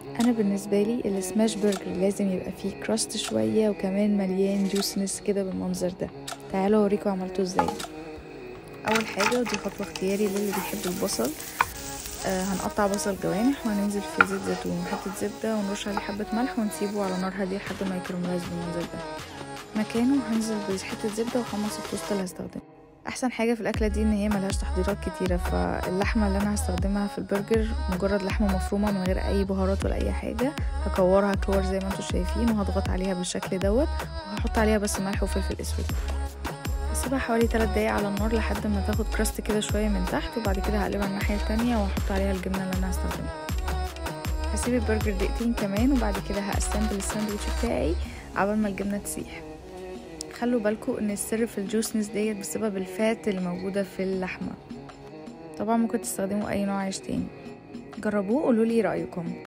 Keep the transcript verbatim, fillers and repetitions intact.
انا بالنسبه لي السماش برجر لازم يبقى فيه كراست شويه وكمان مليان جوسنس كده بالمنظر ده. تعالوا اوريكم عملته ازاي. اول حاجه ودي خطوه اختياري للي بيحب البصل، آه هنقطع بصل جوانح وهننزل في زيت زيتون وحته زبده ونرش عليه حبه ملح ونسيبه على نار هاديه لحد ما يكرملايز بالمنظر ده. مكانه هنزل بحته زبده وحمص التوست اللي هستخدمه. احسن حاجه في الاكله دي ان هي ملهاش تحضيرات كتيره، فاللحمه اللي انا هستخدمها في البرجر مجرد لحمه مفرومه من غير اي بهارات ولا اي حاجه. هكورها كور زي ما انتم شايفين وهضغط عليها بالشكل دوت وهحط عليها بس ملح وفلفل اسود. هسيبها حوالي ثلاث دقايق على النار لحد ما تاخد كراست كده شويه من تحت، وبعد كده هقلبها الناحيه التانية واحط عليها الجبنه اللي انا هستخدمها. هسيب البرجر دقيقتين كمان وبعد كده هاسمبل الساندوتش بتاعي عبال ما الجبنه تسيح. خلوا بالكم ان السر في الجوسنس ديت بسبب الفات اللي موجوده في اللحمه. طبعا ممكن تستخدموا اي نوع عيش تاني. جربوه وقولوا لي رايكم.